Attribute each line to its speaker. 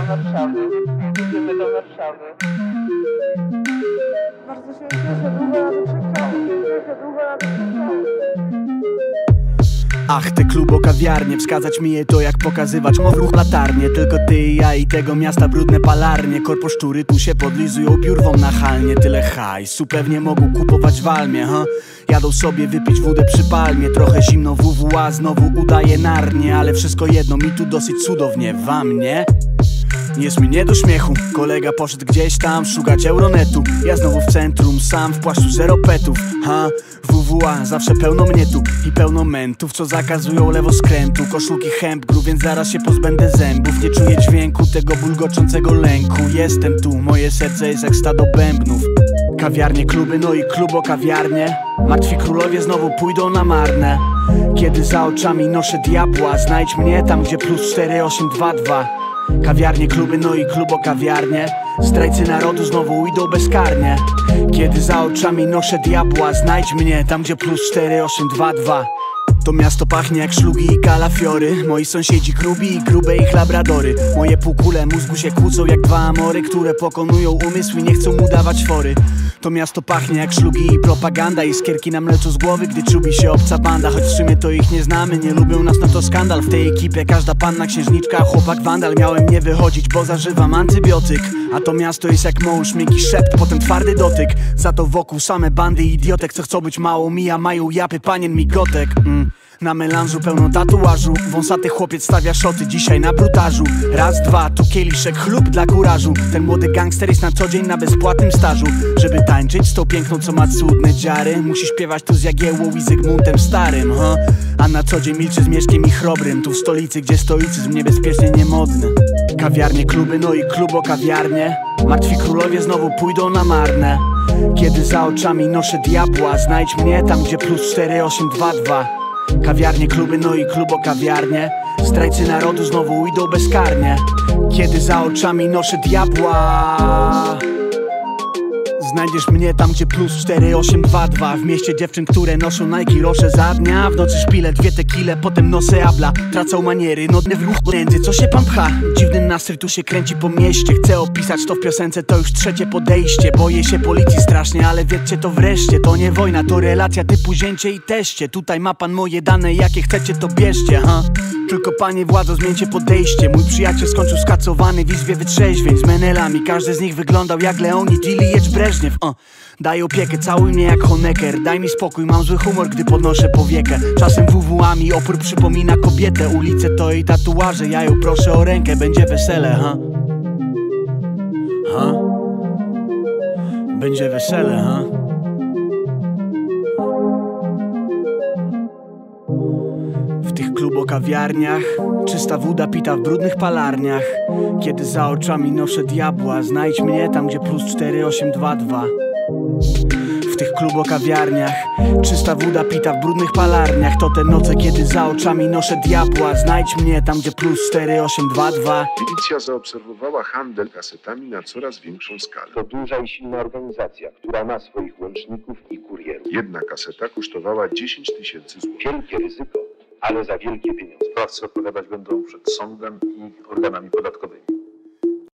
Speaker 1: Warszawy. Jedziemy do Warszawy. Bardzo się cieszę, długo na to czekałem. Długo na to czekałem.
Speaker 2: Ach, te klubo-kawiarnie, wskazać mi je to jak pokazywać ruch latarnie. Tylko ty i ja i tego miasta brudne palarnie. Korposzczury tu się podlizują biurwą nachalnie. Tyle hajsu pewnie mogą kupować w Almie, Jadą sobie wypić wódę przy palmie. Trochę zimno WWA znowu udaje Narnię. Ale wszystko jedno, mi tu dosyć cudownie, wam nie? Jest mi nie do śmiechu. Kolega poszedł gdzieś tam szukać Euronetu. Ja znowu w centrum, sam w płaszczu zero petów. WWA, zawsze pełno mnie tu i pełno mentów, co zakazują lewoskrętu. Koszulki hempgru, więc zaraz się pozbędę zębów. Nie czuję dźwięku tego bulgoczącego lęku. Jestem tu, moje serce jest jak stado bębnów. Kawiarnie, kluby, no i klubo-kawiarnie. Martwi królowie znowu pójdą na marne. Kiedy za oczami noszę diabła, znajdź mnie tam, gdzie plus 4822. Kawiarnie, kluby, no i klubo-kawiarnie. Zdrajcy narodu znowu idą bezkarnie. Kiedy za oczami noszę diabła, znajdź mnie tam, gdzie plus 4822. To miasto pachnie jak szlugi i kalafiory. Moi sąsiedzi grubi i grube ich labradory. Moje półkule mózgu się kłócą jak dwa amory, które pokonują umysł i nie chcą mu dawać fory. To miasto pachnie jak szlugi i propaganda. Iskierki nam lecą z głowy, gdy czubi się obca banda. Choć w sumie to ich nie znamy, nie lubią nas, no to skandal. W tej ekipie każda panna księżniczka, a chłopak wandal. Miałem nie wychodzić, bo zażywam antybiotyk. A to miasto jest jak mąż, miękki szept, potem twardy dotyk. Za to wokół same bandy idiotek, co chcą być mało mija, mają japy panien migotek. Na melanżu pełno tatuażu. Wąsaty chłopiec stawia szoty dzisiaj na brutażu. Raz, dwa, tu kieliszek, chlub dla kurażu. Ten młody gangster jest na co dzień na bezpłatnym stażu. Żeby tańczyć z tą piękną, co ma cudne dziary, musi śpiewać tu z Jagiełłą i Zygmuntem Starym, A na co dzień milczy z Mieszkiem i Chrobrym. Tu w stolicy, gdzie stoicyzm niebezpiecznie niemodny. Kawiarnie, kluby, no i klubo-kawiarnie. Martwi królowie znowu pójdą na marne. Kiedy za oczami noszę diabła, znajdź mnie tam, gdzie plus 4822. Kawiarnie, kluby, no i klubo-kawiarnie. Zdrajcy narodu znowu idą bezkarnie. Kiedy za oczami noszę diabła, znajdziesz mnie tam, gdzie plus 4822. W mieście dziewczyn, które noszą Nike rosze za dnia. W nocy szpile, dwie tequile, potem nosy abla. Tracą maniery, nodne w ruch prędzy, co się pan pcha? Dziwny nastrój tu się kręci po mieście. Chcę opisać to w piosence, to już trzecie podejście. Boję się policji strasznie, ale wiedzcie to wreszcie. To nie wojna, to relacja typu zięcie i teście. Tutaj ma pan moje dane, jakie chcecie to bierzcie, Tylko panie władzo, zmieńcie podejście. Mój przyjaciel skończył skacowany w izbie wytrzeźwień z menelami. Każdy z nich wyglądał jak Leonid Iljić Breżniew. Daj opiekę, całuj mnie jak Honecker. Daj mi spokój, mam zły humor, gdy podnoszę powiekę. Czasem WWA-mi opór przypomina kobietę. Ulice to jej tatuaże, ja ją proszę o rękę. Będzie wesele, Będzie wesele, W tych klubo-kawiarniach czysta woda pita w brudnych palarniach. Kiedy za oczami noszę diabła, znajdź mnie tam, gdzie plus 4822. W tych klubo-kawiarniach czysta woda pita w brudnych palarniach. To te noce, kiedy za oczami noszę diabła, znajdź mnie tam, gdzie plus 4822.
Speaker 3: Milicja zaobserwowała handel kasetami na coraz większą skalę.
Speaker 4: To duża i silna organizacja, która ma swoich łączników i kurierów.
Speaker 3: Jedna kaseta kosztowała 10 000 złotych.
Speaker 4: Wielkie ryzyko, ale za wielkie pieniądze.
Speaker 5: Sprawcy odpowiadać będą przed sądem i organami podatkowymi.